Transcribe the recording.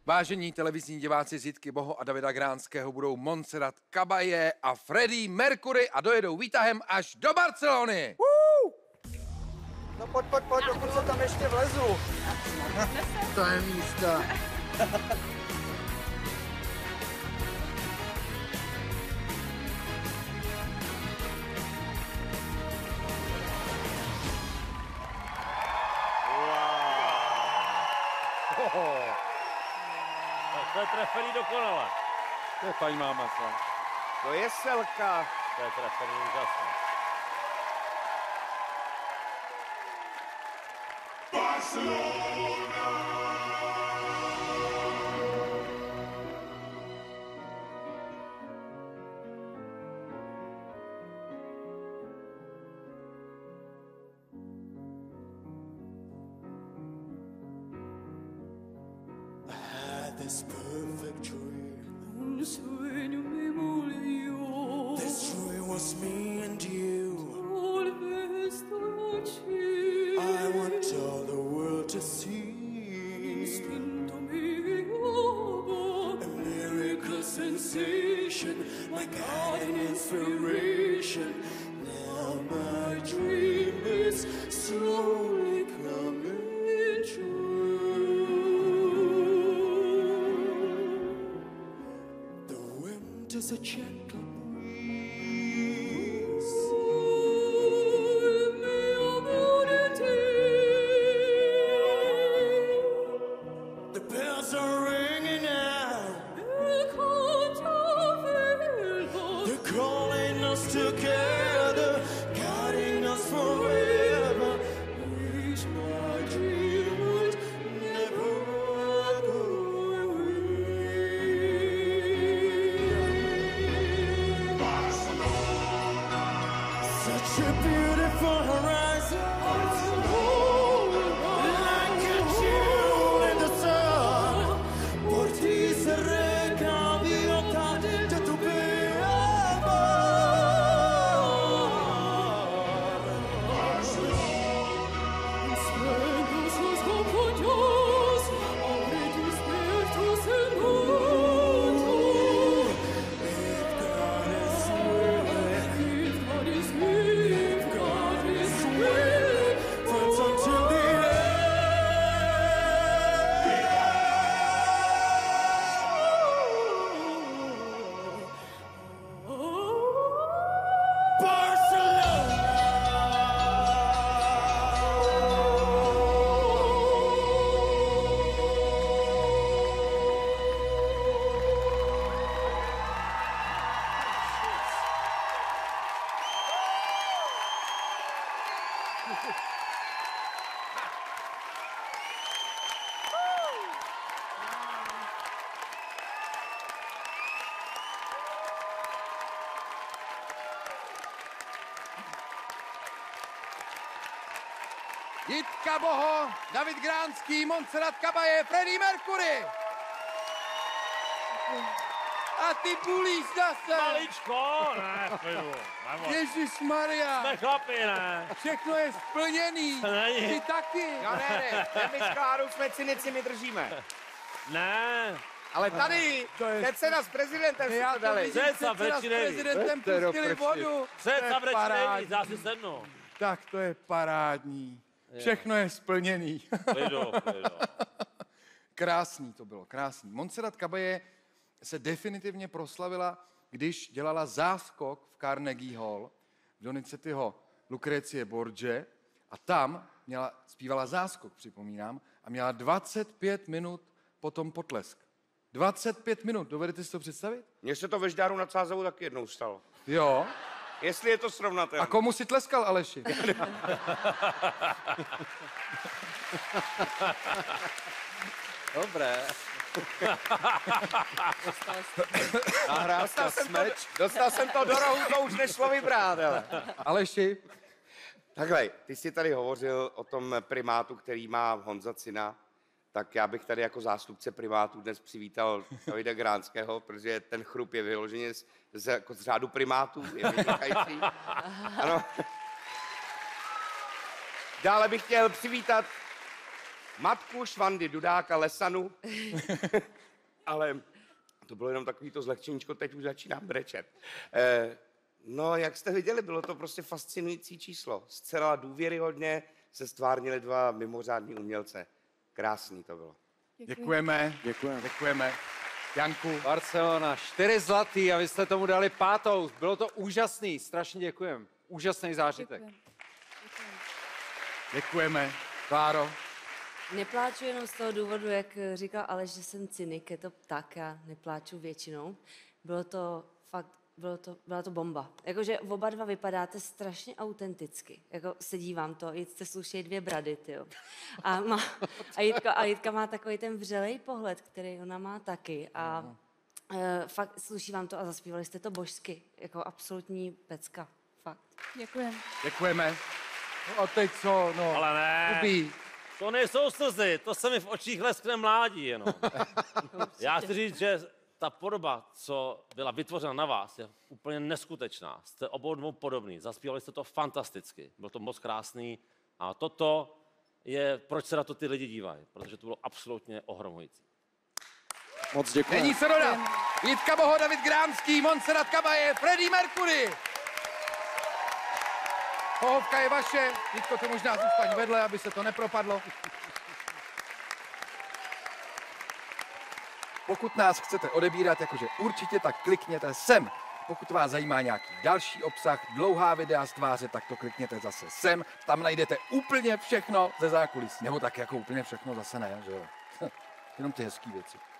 Vážení televizní diváci z Jitky Boho a Davida Gránského budou Montserrat Caballé a Freddie Mercury a dojedou výtahem až do Barcelony. No pojď, dokud se tam ještě vlezu. To je místa. To je trefený dokonale. To je fajn máma, co? To je selka. To je trefený úžasný. This perfect dream. Un sueño me molió. This dream was me and you. Volve esta noche. I want all the world to see. Instinto me guiaba. A miracle sensation, my guiding inspiration. Now my dream is slowly coming true. The wind is a gentle breeze. The bells are ringing out. They're calling us together, guiding us forever. Wish my dream would never go away. Such a beautiful horizon. Like a jewel in the sun. Por ti seré gaviota de tu Sueños los compañeros, abre tus puertas en mundo. God is willing, God is willing, friends until the Jitka Boho, David Gránský, Montserrat Caballé, Freddie Mercury. A ty bulíš zase. Maličko, ne, chvíli. Ježišmarja. Jsme chlapi, ne. Všechno je splněný. Není. Ty taky. No ne, my s Klárou jsme cynici, my držíme. Ne. Ale tady, teď se nás prezidentem si to dali. Před s prezidentem pustili vodu. Před zavřeči já si sednu. Tak to je parádní. Všechno je splněný. Klidu. Krásný to bylo, krásný. Montserrat Caballé se definitivně proslavila, když dělala záskok v Carnegie Hall v Donizettiho Lucrecie Borgia a tam zpívala záskok, připomínám, a měla 25 minut potom potlesk. 25 minut, dovedete si to představit? Mně se to ve Žďáru nad Sázavou taky jednou stalo. Jo. Jestli je to srovnatelné. A komu si tleskal, Aleši? Dobré. Dostal jsem to do rohu, to už nešlo vybrat, ale. Aleši? Takhle, ty jsi tady hovořil o tom primátu, který má Honza Cina, tak já bych tady jako zástupce primátu dnes přivítal Davida Gránského, protože ten chrup je vyloženě z řádu primátů, je vynikající. Ano. Dále bych chtěl přivítat matku Švandy Dudáka Lesanu, ale to bylo jenom takový to zlehčeníčko, teď už začínám brečet. No, jak jste viděli, bylo to prostě fascinující číslo. Zcela důvěryhodně se stvárnili dva mimořádní umělce. Krásný to bylo. Děkujeme. Děkujeme. Janku. Barcelona, 4 zlatý a vy jste tomu dali 5. Bylo to úžasný, strašně děkujem. Úžasný zážitek. Děkujeme. Kláro. Nepláču jenom z toho důvodu, jak říkal Aleš, že jsem cynik, je to tak, já nepláču většinou. Bylo to fakt, byla to bomba. Jakože oba dva vypadáte strašně autenticky. Jako sedí vám to, jste slušejí 2 brady, tyjo. A Jitka má takový ten vřelej pohled, který ona má taky. A fakt sluší vám to a zaspívali jste to božsky. Jako absolutní pecka. Fakt. Děkujeme. No a teď co? No. Ale ne. Ubí. To nejsou slzy, to se mi v očích leskne mládí jenom. Já chci říct, že ta podoba, co byla vytvořena na vás, je úplně neskutečná. Jste obou dvou podobný, zaspívali jste to fantasticky, bylo to moc krásný a toto je, proč se na to ty lidi dívají, protože to bylo absolutně ohromující. Moc děkuji. Není se dodat. Jitka Boho, David Gránský, Montserrat Caballé, Freddie Mercury. Pohovka je vaše. Jitko, ty možná zůstaň vedle, aby se to nepropadlo. Pokud nás chcete odebírat, jakože určitě, tak klikněte sem. Pokud vás zajímá nějaký další obsah, dlouhá videa z tváře, tak to klikněte zase sem. Tam najdete úplně všechno ze zákulisí. Nebo tak jako úplně všechno zase ne, že jo. Jenom ty hezký věci.